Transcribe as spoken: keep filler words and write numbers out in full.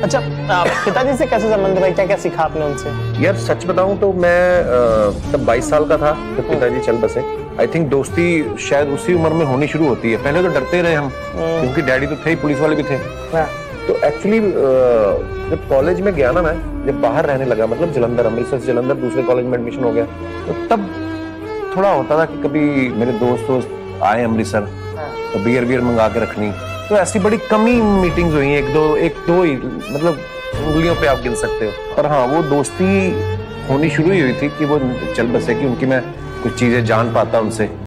अच्छा, पिताजी से कैसे संबंध रहे, क्या क्या सीखा आपने उनसे? यार सच बताऊं तो मैं तब बाईस साल का था जब पिताजी चल बसे। आई थिंक दोस्ती शायद उसी उम्र में होनी शुरू होती है। पहले तो डरते रहे हम, क्योंकि डैडी तो थे ही, पुलिस वाले भी थे। तो एक्चुअली जब कॉलेज में गया ना, मैं जब बाहर रहने लगा, मतलब जलंधर, अमृतसर से जलंधर दूसरे कॉलेज में एडमिशन हो गया, तो तब थोड़ा होता था कि कभी मेरे दोस्त दोस्त आए अमृतसर तो बियर बियर मंगा के रखनी। तो ऐसी बड़ी कम ही मीटिंग्स हुई, एक दो एक दो ही, मतलब उंगलियों पे आप गिन सकते हो। पर हाँ, वो दोस्ती होनी शुरू ही हुई थी कि वो चल बसे, कि उनकी मैं कुछ चीजें जान पाता उनसे।